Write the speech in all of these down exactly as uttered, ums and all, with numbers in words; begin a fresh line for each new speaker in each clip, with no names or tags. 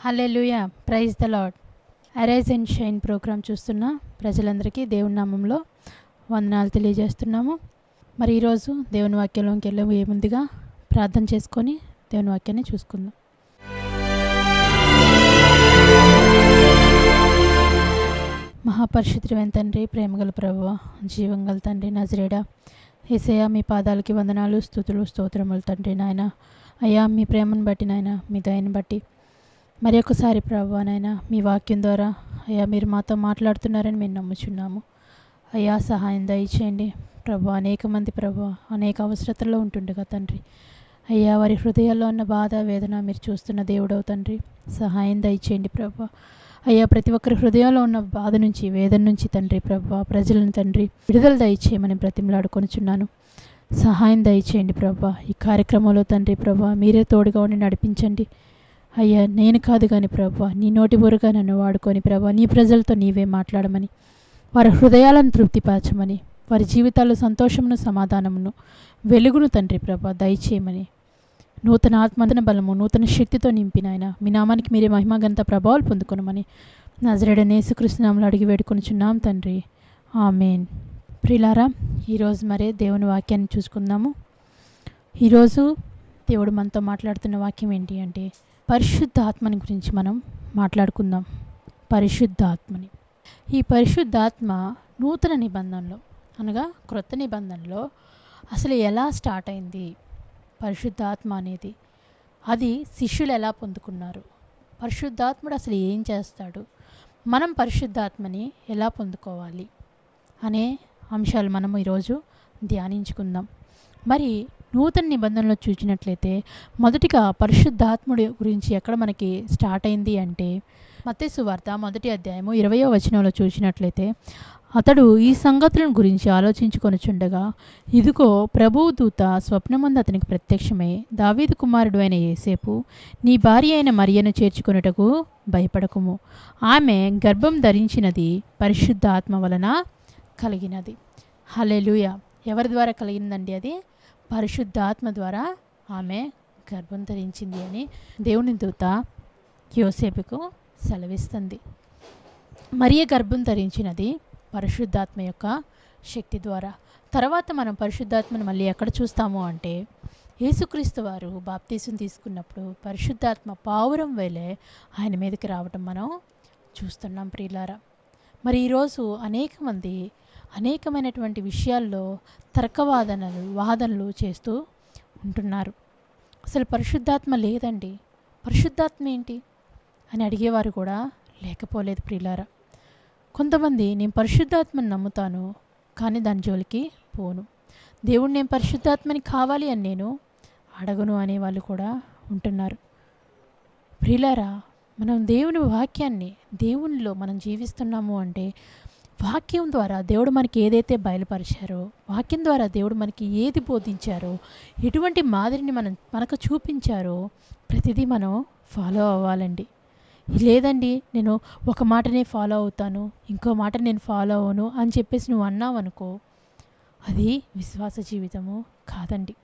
Hallelujah, praise the Lord. Arise and shine program చూస్తున్న ప్రజలందరికీ దేవుని నామంలో వందనాలు తెలియజేస్తున్నాము. మరి ఈరోజు దేవుని వాక్యంలోకి వెళ్ళే ముందుగా ప్రార్థన చేసుకొని దేవుని వాక్యాన్ని చూసుకుందాం. మహాపరిశుద్ధుడైన తండ్రి, ప్రేమగల ప్రభువ, జీవంగల తండ్రి, నజరేడా యేసయ్యా, మీ పాదాలకి వందనాలు, స్తుతులు, స్తోత్రములు తండ్రి. నాయన అయ్యా, మీ ప్రేమను బట్టి, నాయన మీ దయని బట్టి మరి ఒకసారి ప్రభువా నాయన మీ వాక్యం ద్వారా అయ్యా మీరు మాతో మాట్లాడుతున్నారని మేము నమ్ముచున్నాము. అయ్యా సహాయం దయచేయండి ప్రభు. అనేక మంది ప్రభు అనేక అవసరతల్లో ఉంటుండగా తండ్రి, అయ్యా వారి హృదయాల్లో ఉన్న బాధ వేదన మీరు చూస్తున్న దేవుడవు తండ్రి, సహాయం దయచేయండి ప్రభు. అయ్యా ప్రతి ఒక్కరి హృదయంలో ఉన్న బాధ నుంచి, వేదన నుంచి తండ్రి ప్రభు ప్రజలను తండ్రి విడుదల దయచేయమని బ్రతిమలాడుకొనుచున్నాను. సహాయం దయచేయండి ప్రభు. ఈ కార్యక్రమంలో తండ్రి ప్రభు మీరే తోడుగా ఉండి నడిపించండి. అయ్యా నేను కాదు కానీ ప్రభు నీ నోటి బురుగా నన్ను వాడుకొని ప్రభు నీ ప్రజలతో నీవే మాట్లాడమని, వారి హృదయాలను తృప్తిపరచమని, వారి జీవితాల్లో సంతోషమును, సమాధానమును, వెలుగును తండ్రి ప్రభు దయచేయమని, నూతన ఆత్మన బలము, నూతన శక్తితో నింపిన ఆయన మీ నామానికి మీరే మహిమగంత ప్రభావాలు పొందుకొనమని నజరేయుడైన యేసుక్రీస్తు నామములో అడిగి వేడుకొనుచున్నాం తండ్రి, ఆమేన్. ప్రియులారా, ఈరోజు మరే దేవుని వాక్యాన్ని చూసుకుందాము. ఈరోజు దేవుడు మనతో మాట్లాడుతున్న వాక్యం ఏంటి అంటే పరిశుద్ధ ఆత్మని గురించి మనం మాట్లాడుకుందాం. పరిశుద్ధాత్మని, ఈ పరిశుద్ధాత్మ నూతన నిబంధనలో అనగా క్రొత్త నిబంధనలో అసలు ఎలా స్టార్ట్ అయింది పరిశుద్ధాత్మ అనేది, అది శిష్యులు ఎలా పొందుకున్నారు, పరిశుద్ధాత్ముడు అసలు ఏం చేస్తాడు, మనం పరిశుద్ధాత్మని ఎలా పొందుకోవాలి అనే అంశాలు మనము ఈరోజు ధ్యానించుకుందాం. మరి నూతన నిబంధనలో చూసినట్లయితే మొదటిగా పరిశుద్ధాత్ముడి గురించి ఎక్కడ మనకి స్టార్ట్ అయింది అంటే మత్తయి సువార్త మొదటి అధ్యాయము ఇరవయో వచనంలో చూసినట్లయితే, అతడు ఈ సంగతులను గురించి ఆలోచించుకొనుచుండగా ఇదిగో ప్రభువు దూత స్వప్నమందు అతనికి ప్రత్యక్షమై, దావీదు కుమారుడు అయిన యేసేపు, నీ భార్య అయిన మరియను చేర్చుకొనుటకు భయపడకుము, ఆమె గర్భం ధరించినది పరిశుద్ధ ఆత్మ వలన కలిగినది. హల్లెలూయా. ఎవరి ద్వారా కలిగిందండి? అది పరిశుద్ధాత్మ ద్వారా ఆమె గర్భం ధరించింది అని దేవుని దూత యోసేపుకు సెలవిస్తుంది. మరియ గర్భం ధరించినది పరిశుద్ధాత్మ యొక్క శక్తి ద్వారా. తర్వాత మనం పరిశుద్ధాత్మను మళ్ళీ ఎక్కడ చూస్తాము అంటే యేసుక్రీస్తు వారు బాప్తీసం తీసుకున్నప్పుడు పరిశుద్ధాత్మ పావురం వేలే ఆయన మీదకి రావటం మనం చూస్తున్నాం ప్రియులారా. మరి ఈరోజు అనేక మంది అనేకమైనటువంటి విషయాల్లో తర్కవాదనలు వాదనలు చేస్తూ ఉంటున్నారు. అసలు పరిశుద్ధాత్మ లేదండి, పరిశుద్ధాత్మ ఏంటి అని అడిగేవారు కూడా లేకపోలేదు ప్రియులారా. కొంతమంది నేను పరిశుద్ధాత్మని నమ్ముతాను కానీ దాని జోలికి పోను, దేవుడు నేను పరిశుద్ధాత్మని కావాలి అని నేను అడగను అనేవాళ్ళు కూడా ఉంటున్నారు. ప్రియులారా, మనం దేవుని వాక్యాన్ని దేవునిలో మనం జీవిస్తున్నాము అంటే వాక్యం ద్వారా దేవుడు మనకి ఏదైతే బయలుపరిచారో, వాక్యం ద్వారా దేవుడు మనకి ఏది బోధించారో, ఎటువంటి మాదిరిని మనం మనకు చూపించారో ప్రతిదీ మనం ఫాలో అవ్వాలండి. లేదండి నేను ఒక మాటనే ఫాలో అవుతాను, ఇంకో మాట నేను ఫాలో అవ్వను అని చెప్పేసి నువ్వు అన్నావు అనుకో, అది విశ్వాస జీవితము కాదండి.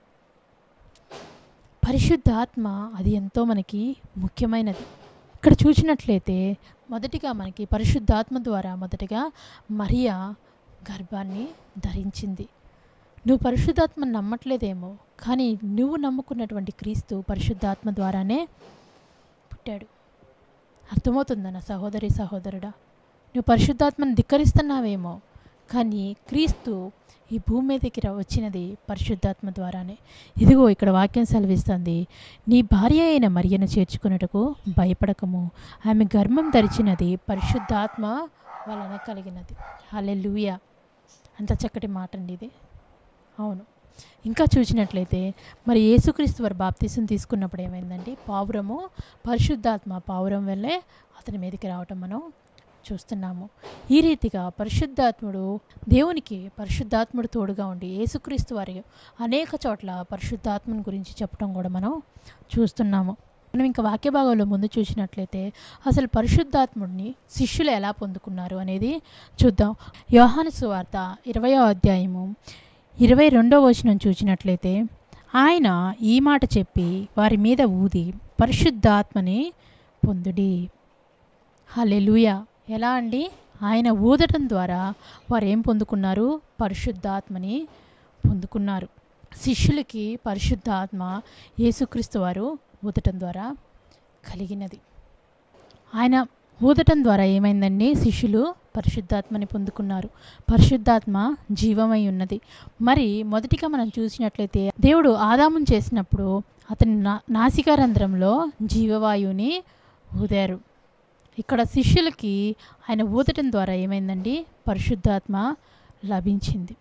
పరిశుద్ధాత్మ అది ఎంతో మనకి ముఖ్యమైనది. ఇక్కడ చూసినట్లయితే మొదటిగా మనకి పరిశుద్ధాత్మ ద్వారా మొదటిగా మరియా గర్భాన్ని ధరించింది. నువ్వు పరిశుద్ధాత్మను నమ్మట్లేదేమో, కానీ నువ్వు నమ్ముకున్నటువంటి క్రీస్తు పరిశుద్ధాత్మ ద్వారానే పుట్టాడు. అర్థమవుతుందా నా సహోదరి సహోదరుడా? నువ్వు పరిశుద్ధాత్మను ధిక్కరిస్తున్నావేమో, కానీ క్రీస్తు ఈ భూమి మీదకి వచ్చినది పరిశుద్ధాత్మ ద్వారానే. ఇదిగో ఇక్కడ వాక్యం సెలవిస్తుంది, నీ భార్య అయిన మరియను చేర్చుకున్నటకు భయపడకము, ఆమె గర్భం ధరించినది పరిశుద్ధాత్మ వలన కలిగినది. హల్లెలూయా. అంత చక్కటి మాట అండి ఇది. అవును. ఇంకా చూసినట్లయితే మరి యేసుక్రీస్తు వారు బాప్తీసం తీసుకున్నప్పుడు ఏమైందండి, పావురము పరిశుద్ధాత్మ పావురం వల్లే అతని మీదకి రావటం మనం చూస్తున్నాము. ఈ రీతిగా పరిశుద్ధాత్ముడు దేవునికి పరిశుద్ధాత్ముడు తోడుగా ఉండి యేసుక్రీస్తు వారి అనేక చోట్ల పరిశుద్ధాత్మని గురించి చెప్పడం కూడా మనం చూస్తున్నాము. మనం ఇంకా వాక్య భాగంలో ముందు చూసినట్లయితే అసలు పరిశుద్ధాత్ముడిని శిష్యులు ఎలా పొందుకున్నారు అనేది చూద్దాం. యోహాను సువార్త ఇరవయో అధ్యాయము ఇరవై రెండో వచనం చూసినట్లయితే, ఆయన ఈ మాట చెప్పి వారి మీద ఊది పరిశుద్ధాత్మని పొందుడి. హల్లెలూయా. ఎలా అండి? ఆయన ఊదటం ద్వారా వారు ఏం పొందుకున్నారు? పరిశుద్ధాత్మని పొందుకున్నారు. శిష్యులకి పరిశుద్ధాత్మ యేసుక్రీస్తు వారు ఊదటం ద్వారా కలిగినది. ఆయన ఊదటం ద్వారా ఏమైందండి? శిష్యులు పరిశుద్ధాత్మని పొందుకున్నారు. పరిశుద్ధాత్మ జీవమై ఉన్నది. మరి మొదటిగా మనం చూసినట్లయితే దేవుడు ఆదామును చేసినప్పుడు అతని నా నాసికారంధ్రంలో జీవవాయువుని ఊదారు. ఇక్కడ శిష్యులకి ఆయన ఊదటం ద్వారా ఏమైందండి? పరిశుద్ధాత్మ లభించింది.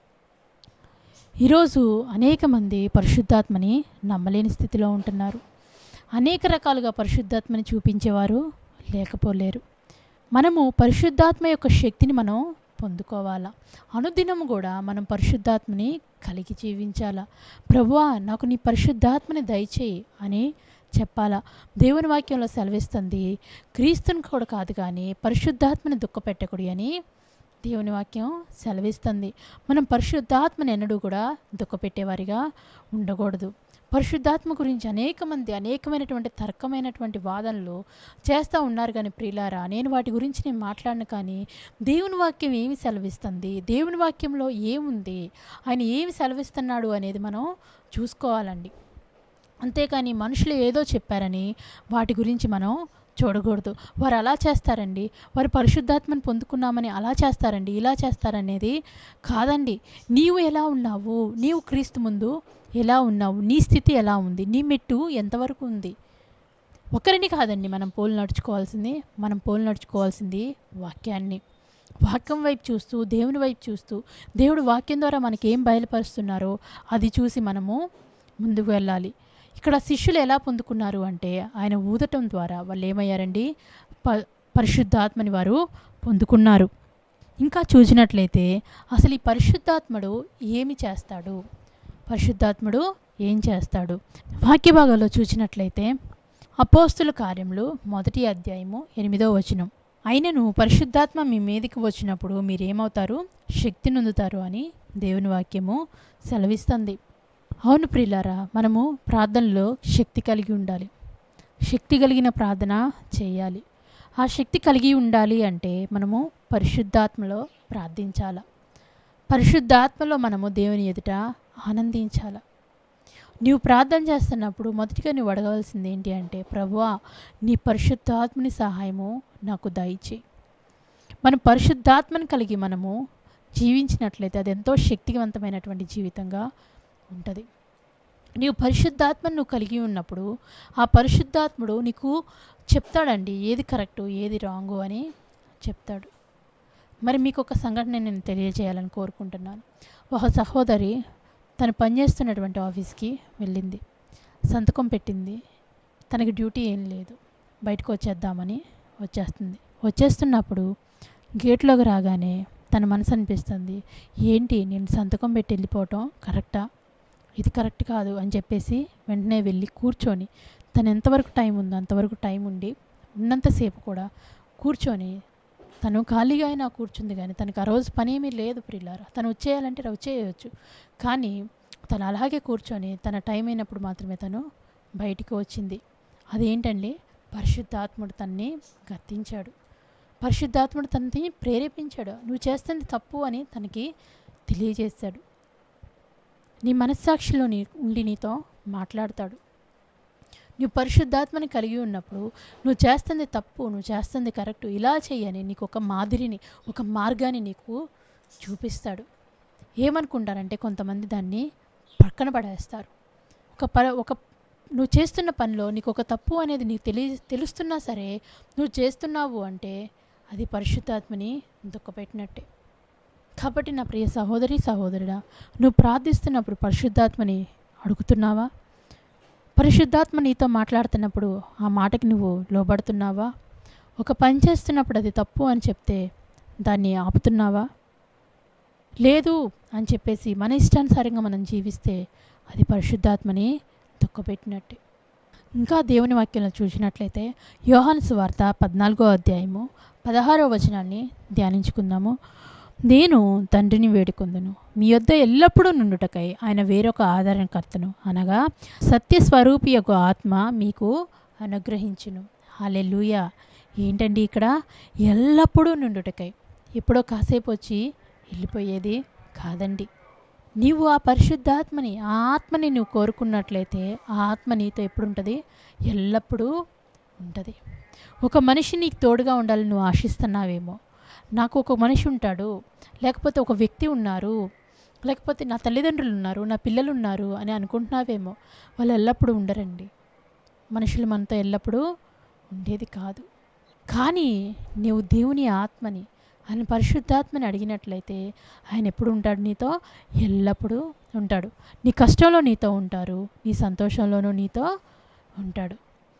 ఈరోజు అనేక మంది పరిశుద్ధాత్మని నమ్మలేని స్థితిలో ఉంటున్నారు. అనేక రకాలుగా పరిశుద్ధాత్మని చూపించేవారు లేకపోలేరు. మనము పరిశుద్ధాత్మ యొక్క శక్తిని మనం పొందుకోవాలా. అనుదినము కూడా మనం పరిశుద్ధాత్మని కలిగి జీవించాలా. ప్రభువా, నాకు నీ పరిశుద్ధాత్మని దయచేయి అని చెప్పాలా. దేవుని వాక్యంలో సెలవిస్తుంది, క్రీస్తుని కూడా కాదు కానీ పరిశుద్ధాత్మని దుఃఖపెట్టకుడి అని దేవుని వాక్యం సెలవిస్తుంది. మనం పరిశుద్ధాత్మని ఎన్నడూ కూడా దుఃఖపెట్టేవారిగా ఉండకూడదు. పరిశుద్ధాత్మ గురించి అనేక మంది అనేకమైనటువంటి తర్కమైనటువంటి వాదనలు చేస్తూ ఉన్నారు. కానీ ప్రియులారా, నేను వాటి గురించి నేను మాట్లాడను. కానీ దేవుని వాక్యం ఏమి సెలవిస్తుంది, దేవుని వాక్యంలో ఏముంది, ఆయన ఏమి సెలవిస్తున్నాడు అనేది మనం చూసుకోవాలండి. అంతేకాని మనుషులు ఏదో చెప్పారని వాటి గురించి మనం చూడకూడదు. వారు అలా చేస్తారండి, వారు పరిశుద్ధాత్మని పొందుకున్నామని అలా చేస్తారండి, ఇలా చేస్తారనేది కాదండి. నీవు ఎలా ఉన్నావు? నీవు క్రీస్తు ముందు ఎలా ఉన్నావు? నీ స్థితి ఎలా ఉంది? నీ మెట్టు ఎంతవరకు ఉంది? ఒకరిని కాదండి మనం పోలు నడుచుకోవాల్సింది. మనం పోలు నడుచుకోవాల్సింది వాక్యాన్ని. వాక్యం వైపు చూస్తూ, దేవుని వైపు చూస్తూ, దేవుడు వాక్యం ద్వారా మనకి ఏం బయలుపరుస్తున్నారో అది చూసి మనము ముందుకు వెళ్ళాలి. ఇక్కడ శిష్యులు ఎలా పొందుకున్నారు అంటే ఆయన ఊదటం ద్వారా వాళ్ళు ఏమయ్యారండి? ప పరిశుద్ధాత్మని వారు పొందుకున్నారు. ఇంకా చూసినట్లయితే అసలు ఈ పరిశుద్ధాత్ముడు ఏమి చేస్తాడు? పరిశుద్ధాత్ముడు ఏం చేస్తాడు? వాక్య భాగంలో చూసినట్లయితే అపోస్తుల కార్యములు మొదటి అధ్యాయము ఎనిమిదో వచనం, అయినను పరిశుద్ధాత్మ మీ మీదకి వచ్చినప్పుడు మీరేమవుతారు? శక్తి నొందుతారు అని దేవుని వాక్యము సెలవిస్తుంది. అవును ప్రియులారా, మనము ప్రార్థనలో శక్తి కలిగి ఉండాలి. శక్తి కలిగిన ప్రార్థన చేయాలి. ఆ శక్తి కలిగి ఉండాలి అంటే మనము పరిశుద్ధాత్మలో ప్రార్థించాలి. పరిశుద్ధాత్మలో మనము దేవుని ఎదుట ఆనందించాలి. నీవు ప్రార్థన చేస్తున్నప్పుడు మొదటిగా నువ్వు అడగవలసింది ఏంటి అంటే, ప్రభువా, నీ పరిశుద్ధాత్మని సహాయము నాకు దయచేయి. మనం పరిశుద్ధాత్మని కలిగి మనము జీవించినట్లయితే అది ఎంతో శక్తివంతమైనటువంటి జీవితంగా ఉంటుంది. నీవు పరిశుద్ధాత్మను నువ్వు కలిగి ఉన్నప్పుడు ఆ పరిశుద్ధాత్ముడు నీకు చెప్తాడండి ఏది కరెక్టు ఏది రాంగు అని చెప్తాడు. మరి మీకు ఒక సంఘటన నేను తెలియజేయాలని కోరుకుంటున్నాను. ఒక సహోదరి తను పనిచేస్తున్నటువంటి ఆఫీస్కి వెళ్ళింది, సంతకం పెట్టింది. తనకి డ్యూటీ ఏం లేదు, బయటకు వచ్చేద్దామని వచ్చేస్తుంది. వచ్చేస్తున్నప్పుడు గేట్లోకి రాగానే తన మనసు అనిపిస్తుంది, ఏంటి నేను సంతకం పెట్టి వెళ్ళిపోవటం కరెక్టా? ఇది కరెక్ట్ కాదు అని చెప్పేసి వెంటనే వెళ్ళి కూర్చొని తను ఎంతవరకు టైం ఉందో అంతవరకు టైం ఉండి ఉన్నంతసేపు కూడా కూర్చొని తను ఖాళీగా అయినా కూర్చుంది. కానీ తనకు ఆ రోజు పని ఏమీ లేదు ప్రియులారా. తను వచ్చేయాలంటే వచ్చేయచ్చు, కానీ తను అలాగే కూర్చొని తన టైం అయినప్పుడు మాత్రమే తను బయటికి వచ్చింది. అదేంటండి? పరిశుద్ధాత్ముడు తన్ని గద్దించాడు. పరిశుద్ధాత్ముడు తనని ప్రేరేపించాడు. నువ్వు చేస్తుంది తప్పు అని తనకి తెలియజేశాడు. నీ మనస్సాక్షిలో నీ ఉండి నీతో మాట్లాడతాడు. నువ్వు పరిశుద్ధాత్మని కలిగి ఉన్నప్పుడు నువ్వు చేస్తుంది తప్పు, నువ్వు చేస్తుంది కరెక్టు, ఇలా చేయని నీకు ఒక మాదిరిని, ఒక మార్గాన్ని నీకు చూపిస్తాడు. ఏమనుకుంటారంటే కొంతమంది దాన్ని పక్కన పడేస్తారు. ఒక ప ఒక నువ్వు చేస్తున్న పనిలో నీకు ఒక తప్పు అనేది నీకు తెలి తెలుస్తున్నా సరే నువ్వు చేస్తున్నావు అంటే అది పరిశుద్ధాత్మని దుఃఖపెట్టినట్టే. కాబట్టి నా ప్రియ సహోదరి సహోదరుడా, నువ్వు ప్రార్థిస్తున్నప్పుడు పరిశుద్ధాత్మని అడుగుతున్నావా? పరిశుద్ధాత్మ నీతో మాట్లాడుతున్నప్పుడు ఆ మాటకి నువ్వు లోబడుతున్నావా? ఒక పని చేస్తున్నప్పుడు అది తప్పు అని చెప్తే దాన్ని ఆపుతున్నావా? లేదు అని చెప్పేసి మన ఇష్టానుసారంగా మనం జీవిస్తే అది పరిశుద్ధాత్మని దుఃఖపెట్టినట్టే. ఇంకా దేవుని వాక్యంలో చూసినట్లయితే యోహాను సువార్త పద్నాలుగో అధ్యాయము పదహారో వచనాన్ని ధ్యానించుకుందాము. నేను తండ్రిని వేడుకొందును, మీ యొద్ద ఎల్లప్పుడూ నుండుటకై ఆయన వేరొక ఆదరణకర్తను అనగా సత్యస్వరూపి యొక్క ఆత్మ మీకు అనుగ్రహించును. హల్లెలూయా. ఏంటండి ఇక్కడ ఎల్లప్పుడూ నుండుటకై, ఎప్పుడో కాసేపు వచ్చి వెళ్ళిపోయేది కాదండి. నీవు ఆ పరిశుద్ధాత్మని, ఆ ఆత్మని నువ్వు కోరుకున్నట్లయితే ఆ ఆత్మ నీతో ఎప్పుడు ఉంటుంది? ఎల్లప్పుడూ ఉంటుంది. ఒక మనిషి నీకు తోడుగా ఉండాలని నువ్వు ఆశిస్తున్నావేమో. నాకు ఒక మనిషి ఉంటాడు, లేకపోతే ఒక వ్యక్తి ఉన్నారు, లేకపోతే నా తల్లిదండ్రులు ఉన్నారు, నా పిల్లలు ఉన్నారు అని అనుకుంటున్నావేమో. వాళ్ళు ఎల్లప్పుడూ ఉండరండి. మనుషులు మనతో ఎల్లప్పుడూ ఉండేది కాదు. కానీ నీవు దేవుని ఆత్మని, ఆయన పరిశుద్ధాత్మని అడిగినట్లయితే ఆయన ఎప్పుడు ఉంటాడు? నీతో ఎల్లప్పుడూ ఉంటాడు. నీ కష్టంలో నీతో ఉంటారు, నీ సంతోషంలోనూ నీతో ఉంటాడు.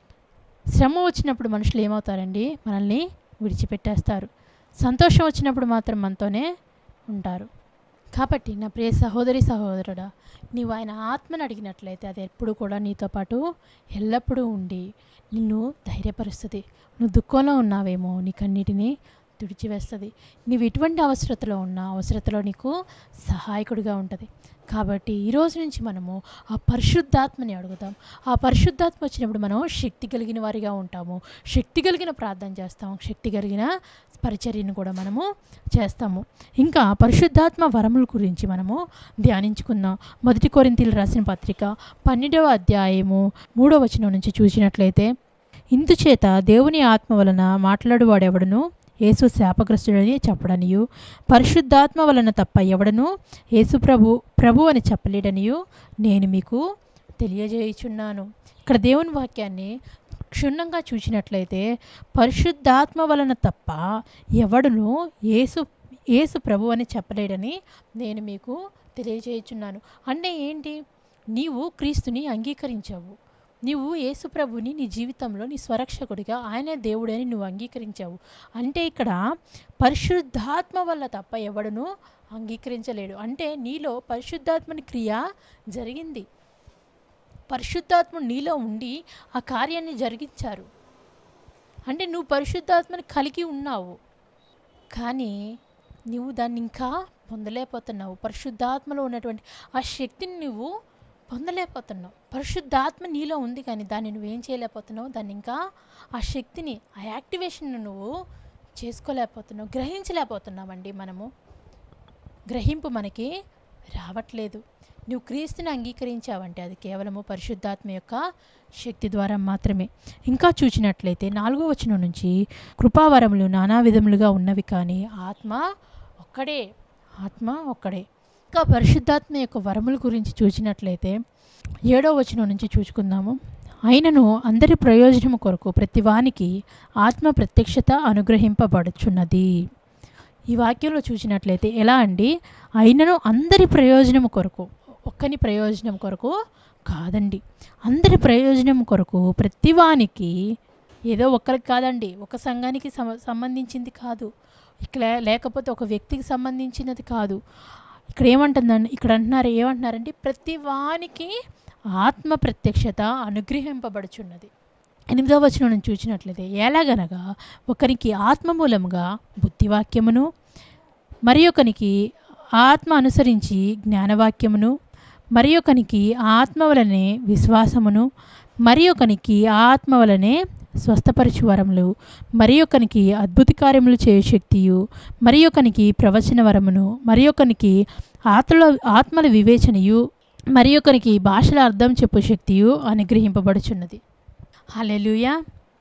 శ్రమ వచ్చినప్పుడు మనుషులు ఏమవుతారండి? మనల్ని విడిచిపెట్టేస్తారు. సంతోషం వచ్చినప్పుడు మాత్రం మనతోనే ఉంటారు. కాబట్టి నా ప్రియ సహోదరి సహోదరుడా, నీవు ఆయన ఆత్మని అడిగినట్లయితే అది ఎప్పుడు కూడా నీతో పాటు ఎల్లప్పుడూ ఉండి నిన్ను ధైర్యపరుస్తుంది. నువ్వు దుఃఖంలో ఉన్నావేమో, నీకన్నిటినీ తుడిచివేస్తుంది. నీవు ఎటువంటి అవసరతలో ఉన్నా అవసరతలో నీకు సహాయకుడిగా ఉంటుంది. కాబట్టి ఈరోజు నుంచి మనము ఆ పరిశుద్ధాత్మని అడుగుదాం. ఆ పరిశుద్ధాత్మ వచ్చినప్పుడు మనం శక్తి కలిగిన వారిగా ఉంటాము, శక్తి కలిగిన ప్రార్థన చేస్తాము, శక్తి కలిగిన పరిచర్యను కూడా మనము చేస్తాము. ఇంకా పరిశుద్ధాత్మ వరముల గురించి మనము ధ్యానించుకుందాం. మొదటి కొరింథీయులకు రాసిన పత్రిక పన్నెండవ అధ్యాయము మూడవ వచనం నుంచి చూసినట్లయితే, ఇందుచేత దేవుని ఆత్మ వలన మాట్లాడువాడెవడను యేసు శాపగ్రస్తుడని చెప్పడనియు, పరిశుద్ధాత్మ వలన తప్ప ఎవడను యేసు ప్రభు ప్రభు అని చెప్పలేడనియు నేను మీకు తెలియజేయుచున్నాను. ఇక్కడ దేవుని వాక్యాన్ని క్షుణ్ణంగా చూసినట్లయితే పరిశుద్ధాత్మ వలన తప్ప ఎవడును యేసు యేసు ప్రభు అని చెప్పలేడని నేను మీకు తెలియజేయుచున్నాను. అంటే ఏంటి? నీవు క్రీస్తుని అంగీకరించావు, నీవు యేసు ప్రభుని నీ జీవితంలో నీ స్వరక్షకుడిగా, ఆయనే దేవుడని నువ్వు అంగీకరించావు. అంటే ఇక్కడ పరిశుద్ధాత్మ వల్ల తప్ప ఎవడును అంగీకరించలేడు. అంటే నీలో పరిశుద్ధాత్మని క్రియ జరిగింది. పరిశుద్ధాత్మ నీలో ఉండి ఆ కార్యాన్ని జరిగించారు. అంటే నువ్వు పరిశుద్ధాత్మని కలిగి ఉన్నావు, కానీ నువ్వు దాన్ని ఇంకా పొందలేకపోతున్నావు. పరిశుద్ధాత్మలో ఉన్నటువంటి ఆ శక్తిని నువ్వు పొందలేకపోతున్నావు. పరిశుద్ధాత్మ నీలో ఉంది, కానీ దాన్ని నువ్వేం చేయలేకపోతున్నావు? దాన్ని ఇంకా ఆ శక్తిని, ఆ యాక్టివేషన్ నువ్వు చేసుకోలేకపోతున్నావు, గ్రహించలేకపోతున్నామండి. మనము గ్రహింపు మనకి రావట్లేదు. నువ్వు క్రీస్తుని అంగీకరించావంటే అది కేవలము పరిశుద్ధాత్మ యొక్క శక్తి ద్వారా మాత్రమే. ఇంకా చూసినట్లయితే నాలుగో వచనం నుంచి, కృపావరములు నానా విధములుగా ఉన్నవి, కానీ ఆత్మ ఒక్కడే, ఆత్మ ఒక్కడే. ఇంకా పరిశుద్ధాత్మ యొక్క వరముల గురించి చూసినట్లయితే ఏడో వచనం నుంచి చూసుకుందాము. అయినను అందరి ప్రయోజనము కొరకు ప్రతివానికి ఆత్మ ప్రత్యక్షత అనుగ్రహింపబడుచున్నది. ఈ వాక్యంలో చూసినట్లయితే ఎలా అండి? అయినను అందరి ప్రయోజనము కొరకు, ఒక్కని ప్రయోజనం కొరకు కాదండి, అందరి ప్రయోజనం కొరకు ప్రతివానికి. ఏదో ఒక్కరికి కాదండి, ఒక సంఘానికి సంబంధించింది కాదు, ఇక్కడ లేకపోతే ఒక వ్యక్తికి సంబంధించినది కాదు. ఇక్కడ ఏమంటుందండి? ఇక్కడ అంటున్నారు, ఏమంటున్నారంటే ప్రతి వానికి ఆత్మ ప్రత్యక్షత అనుగ్రహింపబడుచున్నది. ఎనిమిదవ వచనం నుంచి చూసినట్లయితే, ఎలాగనగా ఒకరికి ఆత్మ మూలముగా బుద్ధివాక్యమును, మరి ఒకనికి ఆత్మ అనుసరించి జ్ఞానవాక్యమును, మరి ఒకనికి ఆత్మ వలనే విశ్వాసమును, మరి ఒకనికి ఆత్మ వలనే స్వస్థపరచు వరములు, మరి ఒకనికి అద్భుత కార్యములు చేయు శక్తియు, మరి ఒకనికి ప్రవచన వరమును, మరి ఒకనికి ఆత్మల ఆత్మల వివేచనయు, మరి ఒకనికి భాషల అర్థం చెప్పు శక్తియు అనుగ్రహింపబడుచున్నది. హల్లెలూయా.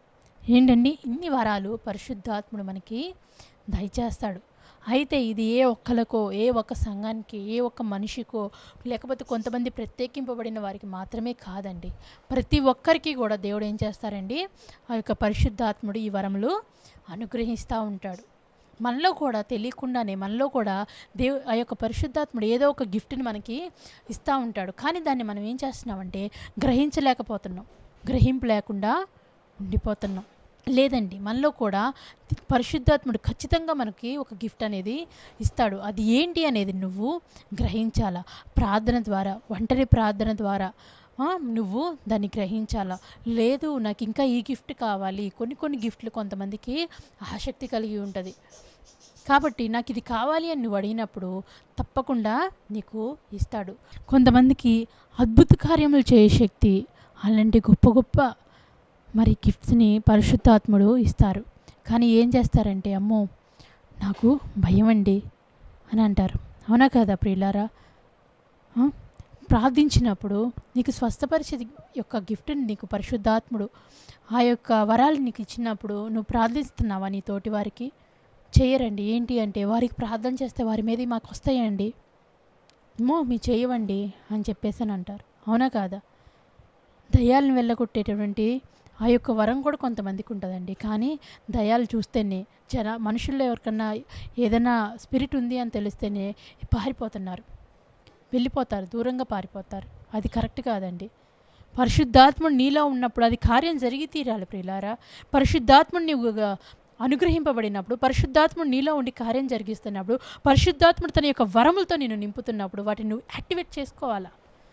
ఏంటండి? ఇన్ని వరాలు పరిశుద్ధాత్ముడు మనకి దయచేస్తాడు. అయితే ఇది ఏ ఒక్కలకో, ఏ ఒక్క సంఘానికి, ఏ ఒక్క మనిషికో, లేకపోతే కొంతమంది ప్రత్యేకింపబడిన వారికి మాత్రమే కాదండి. ప్రతి ఒక్కరికి కూడా దేవుడు ఏం చేస్తారండి? ఆ యొక్క పరిశుద్ధాత్ముడు ఈ వరములు అనుగ్రహిస్తూ ఉంటాడు. మనలో కూడా తెలియకుండానే మనలో కూడా దేవు ఆ యొక్క పరిశుద్ధాత్ముడు ఏదో ఒక గిఫ్ట్ని మనకి ఇస్తూ ఉంటాడు. కానీ దాన్ని మనం ఏం చేస్తున్నామంటే గ్రహించలేకపోతున్నాం, గ్రహింపు లేకుండా ఉండిపోతున్నాం. లేదండి, మనలో కూడా పరిశుద్ధాత్ముడు ఖచ్చితంగా మనకి ఒక గిఫ్ట్ అనేది ఇస్తాడు. అది ఏంటి అనేది నువ్వు గ్రహించాలా. ప్రార్థన ద్వారా, ఒంటరి ప్రార్థన ద్వారా నువ్వు దాన్ని గ్రహించాలా. లేదు నాకు ఇంకా ఈ గిఫ్ట్ కావాలి, కొన్ని కొన్ని గిఫ్ట్లు కొంతమందికి ఆసక్తి కలిగి ఉంటుంది. కాబట్టి నాకు ఇది కావాలి అని నువ్వు అడిగినప్పుడు తప్పకుండా నీకు ఇస్తాడు. కొంతమందికి అద్భుత కార్యములు చేయ శక్తి, అలాంటి గొప్ప గొప్ప మరి గిఫ్ట్స్ని పరిశుద్ధాత్ముడు ఇస్తారు. కానీ ఏం చేస్తారంటే, అమ్మో నాకు భయం అండి అని అంటారు. అవునా కదా ప్రియులారా? ప్రార్థించినప్పుడు నీకు స్వస్థపరిచే యొక్క గిఫ్ట్ని నీకు పరిశుద్ధాత్ముడు ఆ యొక్క వరాలు నీకు ఇచ్చినప్పుడు నువ్వు ప్రార్థిస్తున్నావా నీ తోటి వారికి? చేయరండి. ఏంటి అంటే, వారికి ప్రార్థన చేస్తే వారి మీద మాకు వస్తాయండి, ఏమో మీ చేయవండి అని చెప్పేసి అని అంటారు. అవునా కాదా? దయ్యాలను వెళ్ళగొట్టేటటువంటి ఆ యొక్క వరం కూడా కొంతమందికి ఉంటుందండి. కానీ దయ్యాలు చూస్తేనే జన మనుషుల్లో ఎవరికన్నా ఏదైనా స్పిరిట్ ఉంది అని తెలిస్తేనే పారిపోతున్నారు, వెళ్ళిపోతారు, దూరంగా పారిపోతారు. అది కరెక్ట్ కాదండి. పరిశుద్ధాత్ముడు నీలో ఉన్నప్పుడు అది కార్యం జరిగి తీరాలి ప్రియులారా. పరిశుద్ధాత్ముడు నీవు అనుగ్రహింపబడినప్పుడు, పరిశుద్ధాత్ముడు నీలో ఉండి కార్యం జరిగిస్తున్నప్పుడు, పరిశుద్ధాత్ముడు తన యొక్క వరములతో నేను నింపుతున్నప్పుడు వాటిని నువ్వు యాక్టివేట్ చేసుకోవాలా.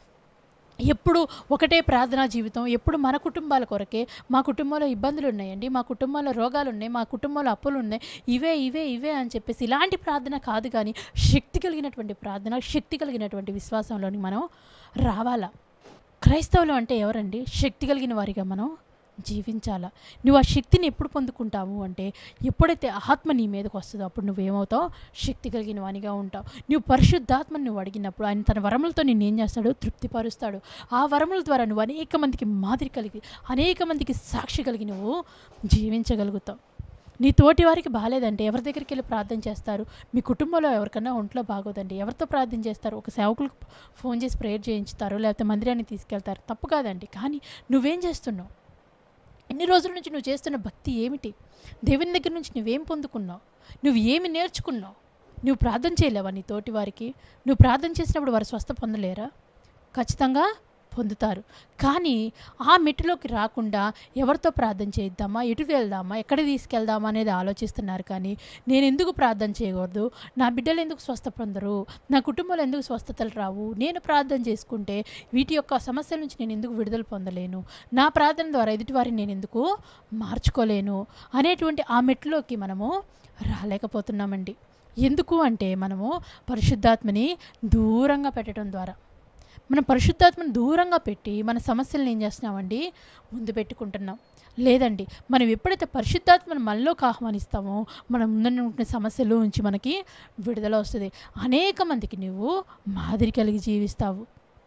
ఎప్పుడు ఒకటే ప్రార్థనా జీవితం, ఎప్పుడు మన కుటుంబాల కొరకే, మా కుటుంబంలో ఇబ్బందులు ఉన్నాయండి, మా కుటుంబంలో రోగాలు ఉన్నాయి, మా కుటుంబంలో అప్పులు ఉన్నాయి, ఇవే ఇవే ఇవే అని చెప్పేసి ఇలాంటి ప్రార్థన కాదు. కానీ శక్తి కలిగినటువంటి ప్రార్థన, శక్తి కలిగినటువంటి విశ్వాసంలోని మనం రావాలా. క్రైస్తవులు అంటే ఎవరండి? శక్తి కలిగిన వారిగా మనం జీవించాలా. నువ్వు ఆ శక్తిని ఎప్పుడు పొందుకుంటావు అంటే, ఎప్పుడైతే ఆత్మ నీ మీదకి వస్తుందో అప్పుడు నువ్వేమవుతావు? శక్తి కలిగిన వానిగా ఉంటావు. నువ్వు పరిశుద్ధాత్మని నువ్వు అడిగినప్పుడు ఆయన తన వరములతో నిన్ను ఏం చేస్తాడు? తృప్తిపరుస్తాడు. ఆ వరముల ద్వారా నువ్వు అనేక మందికి మాదిరి కలిగి, అనేక మందికి సాక్షి కలిగి నువ్వు జీవించగలుగుతావు. నీ తోటి వారికి బాగాలేదంటే ఎవరి దగ్గరికి వెళ్ళి ప్రార్థన చేస్తారు? మీ కుటుంబంలో ఎవరికన్నా ఒంట్లో బాగోదండి, ఎవరితో ప్రార్థన చేస్తారు? ఒక సేవకులకు ఫోన్ చేసి ప్రేయర్ చేయించుతారు, లేకపోతే మందిరాన్ని తీసుకెళ్తారు. తప్పు కాదండి. కానీ నువ్వేం చేస్తున్నావు? ఎన్ని రోజుల నుంచి నువ్వు చేస్తున్న భక్తి ఏమిటి? దేవుని దగ్గర నుంచి నువ్వేం పొందుకున్నావు? నువ్వు ఏమి నేర్చుకున్నావు? నువ్వు ప్రార్థన చేయలేవా నీ తోటి వారికి? నువ్వు ప్రార్థన చేసినప్పుడు వారు స్వస్థ పొందలేరా? ఖచ్చితంగా పొందుతారు. కానీ ఆ మెట్టులోకి రాకుండా ఎవరితో ప్రార్థన చేద్దామా, ఎటు వెళ్దామా, ఎక్కడ తీసుకెళ్దామా అనేది ఆలోచిస్తున్నారు. కానీ నేను ఎందుకు ప్రార్థన చేయకూడదు, నా బిడ్డలు ఎందుకు స్వస్థ పొందరు, నా కుటుంబంలో ఎందుకు స్వస్థతలు రావు, నేను ప్రార్థన చేసుకుంటే వీటి యొక్క సమస్యల నుంచి నేను ఎందుకు విడుదల పొందలేను, నా ప్రార్థన ద్వారా ఎదుటివారిని నేను ఎందుకు మార్చుకోలేను అనేటువంటి ఆ మెట్టులోకి మనము రాలేకపోతున్నామండి. ఎందుకు అంటే మనము పరిశుద్ధాత్మని దూరంగా పెట్టడం ద్వారా, మనం పరిశుద్ధాత్మను దూరంగా పెట్టి మన సమస్యలను ఏం చేస్తున్నామండి? ముందు పెట్టుకుంటున్నాం. లేదండి, మనం ఎప్పుడైతే పరిశుద్ధాత్మను మనలోకి ఆహ్వానిస్తామో మన ముందున్న సమస్యల నుంచి మనకి విడుదల వస్తుంది. అనేక మందికి నువ్వు మాదిరి కలిగి జీవిస్తావు.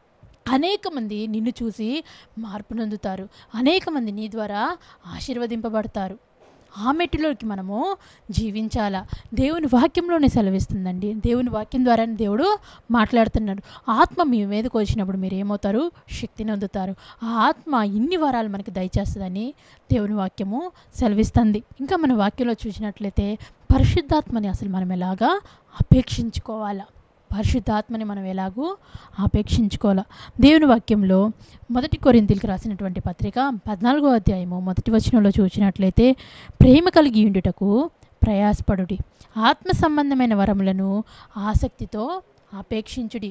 అనేక మంది నిన్ను చూసి మార్పు నొందుతారు. అనేక మంది నీ ద్వారా ఆశీర్వదింపబడతారు. ఆ మెట్టులోకి మనము జీవించాలా. దేవుని వాక్యంలోనే సెలవిస్తుందండి. దేవుని వాక్యం ద్వారానే దేవుడు మాట్లాడుతున్నాడు. ఆత్మ మీ మీదకి వచ్చినప్పుడు మీరు ఏమవుతారు? శక్తిని అందుతారు. ఆ ఆత్మ ఇన్ని వరాలు మనకి దయచేస్తుందని దేవుని వాక్యము సెలవిస్తుంది. ఇంకా మన వాక్యంలో చూసినట్లయితే పరిశుద్ధాత్మని అసలు మనం ఎలాగా అపేక్షించుకోవాలా, పరిశుద్ధాత్మని మనం ఎలాగూ ఆపేక్షించుకోవాలా. దేవుని వాక్యంలో మొదటి కొరింథీయులకు రాసినటువంటి పత్రిక పద్నాలుగో అధ్యాయము మొదటి వచనంలో చూసినట్లయితే, ప్రేమ కలిగి ఉండుటకు ప్రయాసపడుడి, ఆత్మ సంబంధమైన వరములను ఆసక్తితో అపేక్షించుడి.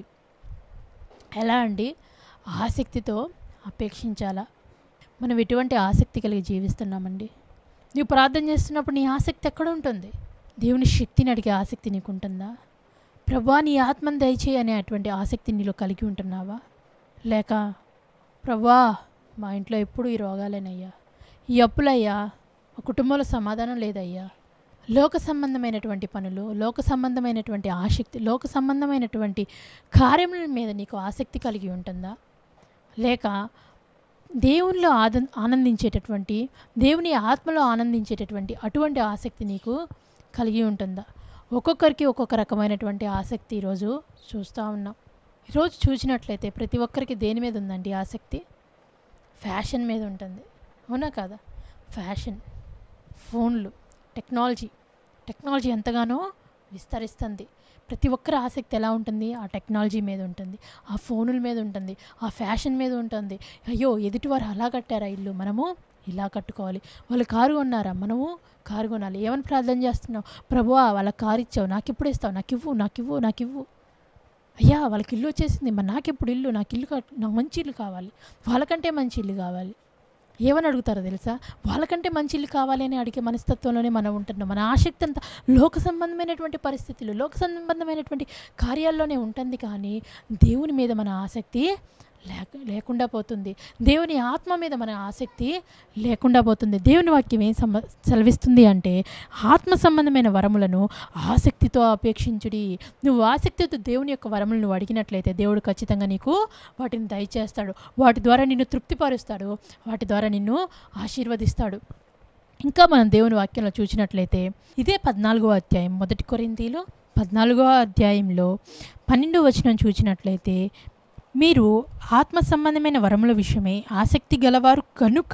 ఎలా అండి? ఆసక్తితో అపేక్షించాలా. మనం ఎటువంటి ఆసక్తి కలిగి జీవిస్తున్నామండి? నువ్వు ప్రార్థన చేస్తున్నప్పుడు నీ ఆసక్తి ఎక్కడ ఉంటుంది? దేవుని శక్తిని అడిగే ఆసక్తి నీకు ఉంటుందా? ప్రభువా నీ ఆత్మను దయచేయి అనే అటువంటి ఆసక్తి నీలో కలిగి ఉంటున్నావా? లేక ప్రభువా మా ఇంట్లో ఎప్పుడు ఈ రోగాలేనయ్యా, ఈ అప్పులయ్యా, మా కుటుంబంలో సమాధానం లేదయ్యా, లోక సంబంధమైనటువంటి పనులు, లోక సంబంధమైనటువంటి ఆసక్తి, లోక సంబంధమైనటువంటి కార్యముల మీద నీకు ఆసక్తి కలిగి ఉంటుందా? లేక దేవునిలో ఆద ఆనందించేటటువంటి, దేవుని ఆత్మలో ఆనందించేటటువంటి అటువంటి ఆసక్తి నీకు కలిగి ఉంటుందా? ఒక్కొక్కరికి ఒక్కొక్క రకమైనటువంటి ఆసక్తి ఈరోజు చూస్తూ ఉన్నాం. ఈరోజు చూసినట్లయితే ప్రతి ఒక్కరికి దేని మీద ఉందండి ఆసక్తి? ఫ్యాషన్ మీద ఉంటుంది. అవునా కాదా? ఫ్యాషన్, ఫోన్లు, టెక్నాలజీ టెక్నాలజీ ఎంతగానో విస్తరిస్తుంది. ప్రతి ఒక్కరి ఆసక్తి ఎలా ఉంటుంది? ఆ టెక్నాలజీ మీద ఉంటుంది, ఆ ఫోనుల మీద ఉంటుంది, ఆ ఫ్యాషన్ మీద ఉంటుంది. అయ్యో ఎదుటివారు అలా కట్టారా ఇల్లు, మనము ఇలా కట్టుకోవాలి. వాళ్ళు కారు కొన్నారా, మనము కారు కొనాలి. ఏమని ప్రార్థన చేస్తున్నావు? ప్రభువా వాళ్ళ కారు ఇచ్చావు, నాకు ఎప్పుడు ఇస్తావు, నాకు ఇవ్వు నాకు ఇవ్వు నాకు ఇవ్వు అయ్యా వాళ్ళకి ఇల్లు వచ్చేసింది, మరి నాకెప్పుడు ఇల్లు, నాకు ఇల్లు కట్ నాకు మంచి ఇల్లు కావాలి, వాళ్ళకంటే మంచి ఇల్లు కావాలి. ఏమని అడుగుతారో తెలుసా? వాళ్ళకంటే మంచి ఇల్లు కావాలి అని అడిగే మనస్తత్వంలోనే మనం ఉంటున్నాం. మన ఆసక్తి అంతా లోక సంబంధమైనటువంటి పరిస్థితులు, లోక సంబంధమైనటువంటి కార్యాల్లోనే ఉంటుంది. కానీ దేవుని మీద మన ఆసక్తి లేక లేకుండా పోతుంది. దేవుని ఆత్మ మీద మన ఆసక్తి లేకుండా పోతుంది. దేవుని వాక్యం ఏం సమ సెలవిస్తుంది అంటే ఆత్మ సంబంధమైన వరములను ఆసక్తితో అపేక్షించుడి. నువ్వు ఆసక్తితో దేవుని యొక్క వరములను నువ్వు అడిగినట్లయితే దేవుడు ఖచ్చితంగా నీకు వాటిని దయచేస్తాడు. వాటి ద్వారా నిన్ను తృప్తిపరుస్తాడు. వాటి ద్వారా నిన్ను ఆశీర్వదిస్తాడు. ఇంకా మనం దేవుని వాక్యంలో చూసినట్లయితే ఇదే పద్నాలుగో అధ్యాయం మొదటి కొరింథీలో పద్నాలుగో అధ్యాయంలో పన్నెండో వచనం చూసినట్లయితే మీరు ఆత్మ సంబంధమైన వరముల విషయమై ఆసక్తి గలవారు కనుక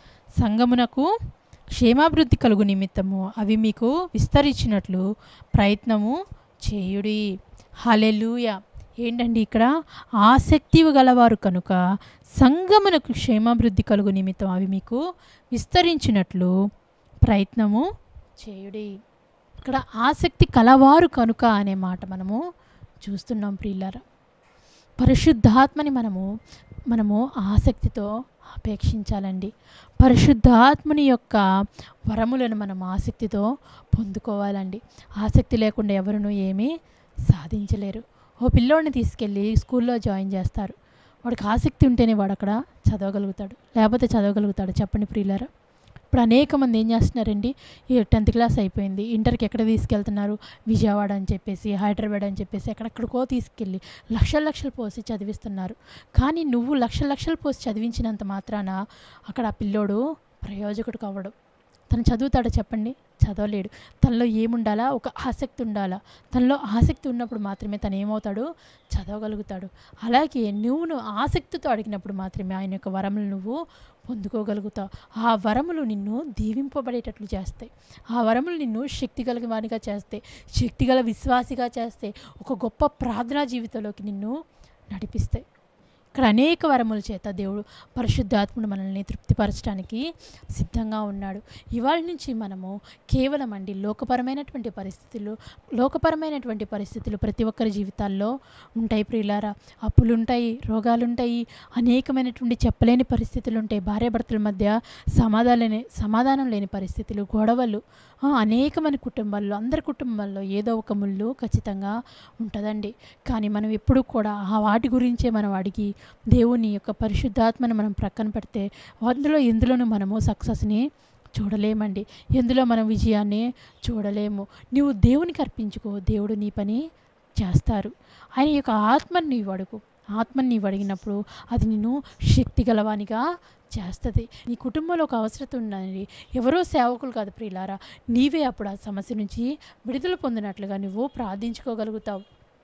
సంగమునకు క్షేమాభివృద్ధి కలుగు నిమిత్తము అవి మీకు విస్తరించినట్లు ప్రయత్నము చేయుడి. హల్లెలూయా. ఏంటండి ఇక్కడ ఆసక్తి గలవారు కనుక సంగమునకు క్షేమాభివృద్ధి కలుగు నిమిత్తం అవి మీకు విస్తరించినట్లు ప్రయత్నము చేయుడి. ఇక్కడ ఆసక్తి కలవారు కనుక అనే మాట మనము చూస్తున్నాం ప్రియులారా. పరిశుద్ధాత్మని మనము మనము ఆసక్తితో అపేక్షించాలండి. పరిశుద్ధాత్మని యొక్క వరములను మనం ఆసక్తితో పొందుకోవాలండి. ఆసక్తి లేకుండా ఎవరునూ ఏమీ సాధించలేరు. ఓ పిల్లోడిని తీసుకెళ్ళి స్కూల్లో జాయిన్ చేస్తారు. వాడికి ఆసక్తి ఉంటేనే వాడు అక్కడ చదవగలుగుతాడు, లేకపోతే చదవగలుగుతాడు. చెప్పండి ప్రియులారా. ఇప్పుడు అనేక మంది ఏం చేస్తున్నారండి, ఈ టెన్త్ క్లాస్ అయిపోయింది, ఇంటర్కి ఎక్కడ తీసుకెళ్తున్నారు, విజయవాడ అని చెప్పేసి, హైదరాబాద్ అని చెప్పేసి ఎక్కడెక్కడికో తీసుకెళ్ళి లక్షల లక్షలు పోసి చదివిస్తున్నారు. కానీ నువ్వు లక్షల లక్షలు పోసి చదివించినంత మాత్రాన అక్కడ ఆ పిల్లోడు ప్రయోజకుడు కావడు. తను చదువుతాడో చెప్పండి? చదవలేడు. తనలో ఏముండాలా? ఒక ఆసక్తి ఉండాలా. తనలో ఆసక్తి ఉన్నప్పుడు మాత్రమే తను ఏమవుతాడు? చదవగలుగుతాడు. అలాగే నువ్వు ఆసక్తితో అడిగినప్పుడు మాత్రమే ఆయన యొక్క వరములు నువ్వు పొందుకోగలుగుతావు. ఆ వరములు నిన్ను దీవింపబడేటట్లు చేస్తాయి. ఆ వరములు నిన్ను శక్తి కలిగినవానిగా చేస్తాయి, శక్తిగల విశ్వాసిగా చేస్తాయి, ఒక గొప్ప ప్రార్థనా జీవితంలోకి నిన్ను నడిపిస్తాయి. ఇక్కడ అనేక వరముల చేత దేవుడు పరిశుద్ధాత్ముడు మనల్ని తృప్తిపరచడానికి సిద్ధంగా ఉన్నాడు. ఇవాళ నుంచి మనము కేవలం అండి లోకపరమైనటువంటి పరిస్థితులు లోకపరమైనటువంటి పరిస్థితులు ప్రతి ఒక్కరి జీవితాల్లో ఉంటాయి ప్రియులారా. అప్పులు ఉంటాయి, రోగాలు ఉంటాయి, అనేకమైనటువంటి చెప్పలేని పరిస్థితులు ఉంటాయి. భార్యాభర్తల మధ్య సమాధానం సమాధానం లేని పరిస్థితులు, గొడవలు అనేకమైన కుటుంబాల్లో, అందరి కుటుంబాల్లో ఏదో ఒక ముళ్ళు ఖచ్చితంగా ఉంటుందండి. కానీ మనం ఎప్పుడు కూడా ఆ వాటి గురించే మనం అడిగి దేవుని యొక్క పరిశుద్ధాత్మను మనం ప్రక్కన పెడితే అందులో ఎందులోనూ మనము సక్సెస్ని చూడలేమండి. ఎందులో మనం విజయాన్ని చూడలేము. నువ్వు దేవునికి అర్పించుకో, దేవుడు నీ పని చేస్తారు. ఆయన యొక్క ఆత్మని నీవు అడుగు. ఆత్మని నీవు అడిగినప్పుడు అది నిన్ను శక్తి గలవానిగా చేస్తుంది. నీ కుటుంబంలో ఒక అవసరత ఉందండి. ఎవరో సేవకులు కాదు ప్రియులారా, నీవే అప్పుడు ఆ సమస్య నుంచి విడుదల పొందినట్లుగా నువ్వు ప్రార్థించుకోగలుగుతావు.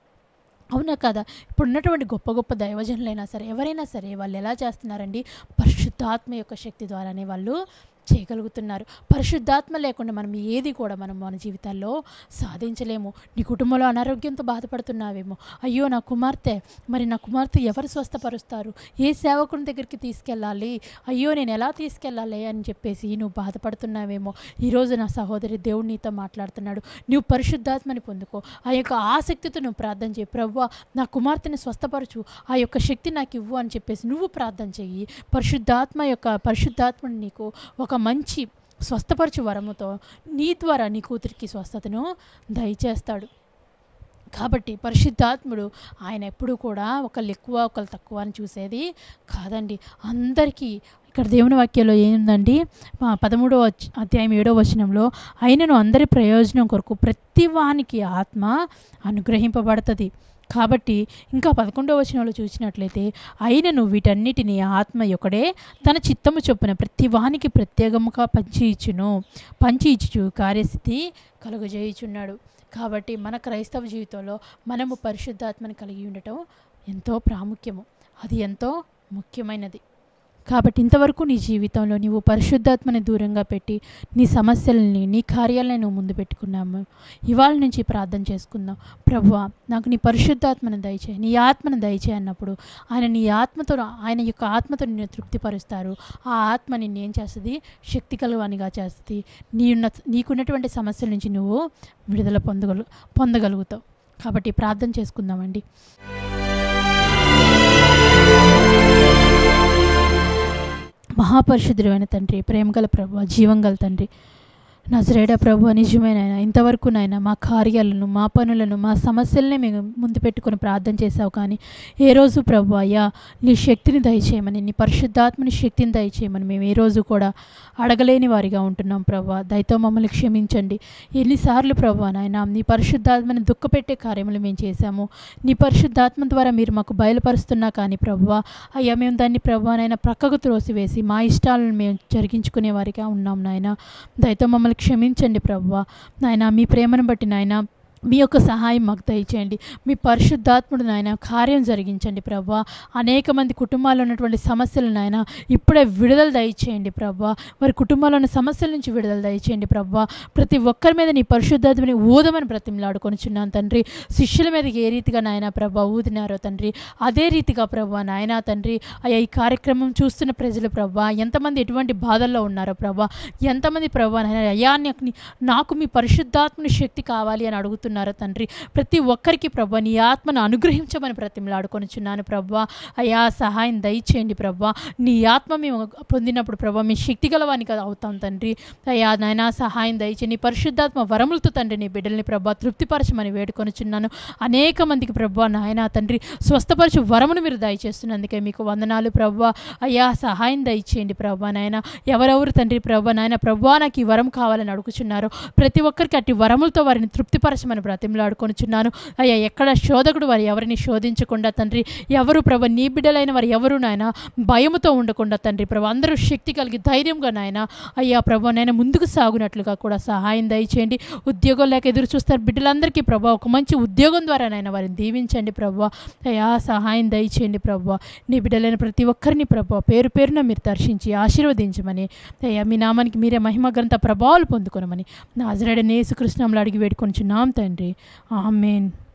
అవునా కదా? ఇప్పుడు ఉన్నటువంటి గొప్ప గొప్ప దైవజనులైనా సరే, ఎవరైనా సరే, వాళ్ళు ఎలా చేస్తున్నారండి? పరిశుద్ధాత్మ యొక్క శక్తి ద్వారానే వాళ్ళు చేయగలుగుతున్నారు. పరిశుద్ధాత్మ లేకుండా మనం ఏది కూడా మనం మన జీవితాల్లో సాధించలేము. నీ కుటుంబంలో అనారోగ్యంతో బాధపడుతున్నావేమో, అయ్యో నా కుమార్తె, మరి నా కుమార్తె ఎవరు స్వస్థపరుస్తారు, ఏ సేవకుని దగ్గరికి తీసుకెళ్ళాలి, అయ్యో నేను ఎలా తీసుకెళ్ళాలి అని చెప్పేసి నువ్వు బాధపడుతున్నావేమో. ఈరోజు నా సహోదరి, దేవుడు నీతో మాట్లాడుతున్నాడు. నువ్వు పరిశుద్ధాత్మని పొందుకో. ఆ యొక్క ఆసక్తితో నువ్వు ప్రార్థన చేయి. ప్రభువా నా కుమార్తెని స్వస్థపరచు, ఆ యొక్క శక్తి నాకు ఇవ్వు అని చెప్పేసి నువ్వు ప్రార్థన చెయ్యి. పరిశుద్ధాత్మ యొక్క పరిశుద్ధాత్మని నీకు ఒక మంచి స్వస్థపరచు వరముతో నీ ద్వారా నీ కూతురికి స్వస్థతను దయచేస్తాడు. కాబట్టి పరిశుద్ధాత్ముడు ఆయన ఎప్పుడూ కూడా ఒకళ్ళు ఎక్కువ ఒకళ్ళు తక్కువ అని చూసేది కాదండి. అందరికీ ఇక్కడ దేవుని వాక్యంలో ఏముందండి, పదమూడవ అధ్యాయం ఏడవ వచనంలో, ఆయనను అందరి ప్రయోజనం కొరకు ప్రతి వానికి ఆత్మ అనుగ్రహింపబడుతుంది. కాబట్టి ఇంకా పదకొండవ వచనంలో చూసినట్లయితే, అయినను వీటన్నిటిని ఆత్మ యొక్కడే తన చిత్తము చొప్పున ప్రతి వానికి ప్రత్యేకముగా పంచి ఇచ్చును పంచి ఇచ్చు కార్యస్థితి కలుగజేయుచున్నాడు. కాబట్టి మన క్రైస్తవ జీవితంలో మనము పరిశుద్ధాత్మని కలిగి ఉండటం ఎంతో ప్రాముఖ్యము. అది ఎంతో ముఖ్యమైనది. కాబట్టి ఇంతవరకు నీ జీవితంలో నీవు పరిశుద్ధాత్మని దూరంగా పెట్టి నీ సమస్యలని, నీ కార్యాలను నువ్వు ముందు పెట్టుకున్నాము. ఇవాళ నుంచి ప్రార్థన చేసుకుందాం. ప్రభువా నాకు నీ పరిశుద్ధాత్మను దయచేయి, నీ ఆత్మను దయచేయి అన్నప్పుడు ఆయన నీ ఆత్మతో ఆయన యొక్క ఆత్మతో నిన్ను తృప్తిపరుస్తారు. ఆ ఆత్మ నిన్ను ఏం చేస్తుంది? శక్తి కలువానిగా చేస్తుంది. నీ ఉన్న నీకున్నటువంటి సమస్యల నుంచి నువ్వు విడుదల పొందగలు పొందగలుగుతావు. కాబట్టి ప్రార్థన చేసుకుందామండి. మహాపరిశుద్ధుడైన తండ్రి, ప్రేమగల ప్రభువా, జీవంగల తండ్రి, నజరేయుడా ప్రభు నిజమేనైనా ఇంతవరకు నాయన మా కార్యాలను మా పనులను మా సమస్యలనే మేము ముందు పెట్టుకొని ప్రార్థన చేసావు, కానీ ఏ రోజు ప్రభు అయ్యా నీ శక్తిని దయచేయమని, నీ పరిశుద్ధాత్మని శక్తిని దయచేయమని మేము ఏ రోజు కూడా అడగలేని వారిగా ఉంటున్నాం ప్రభు. దయతో మమ్మల్ని క్షమించండి. ఎన్నిసార్లు ప్రభు నాయన నీ పరిశుద్ధాత్మని దుఃఖపెట్టే కార్యములు మేము చేశాము, నీ పరిశుద్ధాత్మ ద్వారా మీరు మాకు బయలుపరుస్తున్నా కానీ ప్రభు అయ్యా మేము దాన్ని ప్రభు నాయన ప్రక్కకు త్రోసివేసి మా ఇష్టాలను మేము జరిగించుకునే వారిగా ఉన్నాం నాయన. దయతో మమ్మల్ని క్షమించండి ప్రభువా. నాయన మీ ప్రేమను బట్టి నాయన మీ యొక్క సహాయం మాకు దయచేయండి. మీ పరిశుద్ధాత్ముడు నాయన కార్యం జరిగించండి ప్రభువా. అనేక మంది కుటుంబాల్లో ఉన్నటువంటి సమస్యలు నాయన ఇప్పుడే విడుదల దయచేయండి ప్రభువా. వారి కుటుంబాల్లో ఉన్న సమస్యల నుంచి విడుదల దయచేయండి ప్రభువా. ప్రతి ఒక్కరి మీద నీ పరిశుద్ధాత్మని ఊదమని బ్రతిమలాడుకొనిచున్నాను తండ్రి. శిష్యుల మీదకి ఏ రీతిగా నాయన ప్రభా ఊదినారో తండ్రి, అదే రీతిగా ప్రభా నాయన తండ్రి అయ్యా ఈ కార్యక్రమం చూస్తున్న ప్రజలు ప్రభా ఎంతమంది ఎటువంటి బాధల్లో ఉన్నారో ప్రభా, ఎంతమంది ప్రభా నాయన అయ్యా నాకు మీ పరిశుద్ధాత్మని శక్తి కావాలి అని అడుగుతున్నారు తండ్రి. ప్రతి ఒక్కరికి ప్రభా నీ ఆత్మను అనుగ్రహించమని బ్రతిమలాడుకొనిచున్నాను ప్రభా. అయ్యా సహాయం దయచేయండి ప్రభా. నీ ఆత్మ మేము పొందినప్పుడు ప్రభా మీ శక్తి గలవానికి అవుతాం తండ్రి. అయ్యా నాయన సహాయం దయచేయండి. నీ పరిశుద్ధాత్మ వరములతో తండ్రి నీ బిడ్డల్ని ప్రభా తృప్తిపరచమని వేడుకొనిచున్నాను. అనేక మందికి ప్రభా నాయన తండ్రి స్వస్థపరచు వరమును మీరు దయచేస్తున్నందుకే మీకు వందనాలు ప్రభా. అయ్యా సహాయం దయచేయండి ప్రభా నాయన. ఎవరెవరు తండ్రి ప్రభా నాయన ప్రభా నాకు ఈ వరం కావాలని అడుగుచున్నారు, ప్రతి ఒక్కరికి అట్టి వరములతో వారిని తృప్తిపరచమని బ్రతిమలాడుకొనిచున్నాను. అయ్యా ఎక్కడ శోధకుడు వారు ఎవరిని శోధించకుండా తండ్రి, ఎవరు ప్రభ నీ బిడ్డలైన వారు ఎవరు నాయన భయముతో ఉండకుండా తండ్రి ప్రభ అందరూ శక్తి కలిగి ధైర్యంగా నాయన అయ్యా ప్రభ నాయన ముందుకు సాగునట్లుగా కూడా సహాయం దయచేయండి. ఉద్యోగం లేక ఎదురు చూస్తారు బిడ్డలందరికీ ప్రభా ఒక మంచి ఉద్యోగం ద్వారా నాయన వారిని దీవించండి ప్రభా. అయ్యా సహాయం దయచేయండి ప్రభా. నీ బిడ్డలైన ప్రతి ఒక్కరిని ప్రభా పేరు పేరున మీరు దర్శించి ఆశీర్వదించమని అయ్యా మీ నామానికి మీరే మహిమ గ్రంథ ప్రభావాలు పొందుకొనమని నాజరేయుడైన యేసుక్రీస్తు నామములో అడిగి వేడుకొనుచున్నాం తండ్రి. ఆమేన్.